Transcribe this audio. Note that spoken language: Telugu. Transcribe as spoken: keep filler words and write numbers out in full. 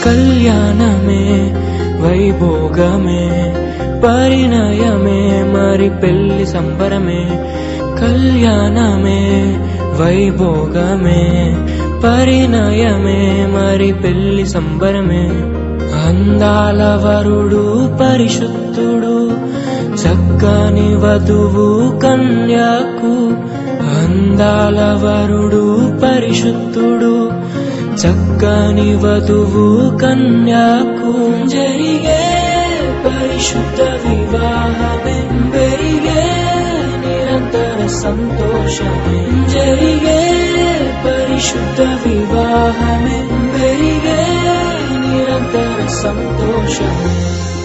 కళ్యాణమే వైభోగమే పరిణయమే మరి పెళ్లి సంబరమే కళ్యాణమే వైభోగమే పరిణయమే మరి పెళ్లి సంబరమే అందాల వరుడు పరిశుద్ధుడు చక్కని వధువు కన్యాకు అందాల వరుడు పరిశుద్ధుడు చక్కని వధువు కన్యాకు జరిగే పరిశుద్ధ వివాహమే పెరిగే నిరంతర సంతోషమే జరిగే పరిశుద్ధ వివాహమే పెరిగే నిరంతర సంతోషమే